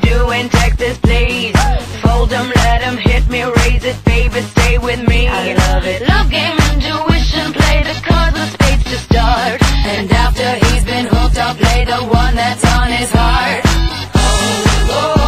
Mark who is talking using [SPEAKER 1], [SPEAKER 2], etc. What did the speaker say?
[SPEAKER 1] do in Texas, please. Fold 'em, let 'em hit me, raise it, baby, stay with me. I love it. Love game, intuition, play the cards with spades to start. And after he's been hooked, I'll play the one that's on his heart. Oh, oh.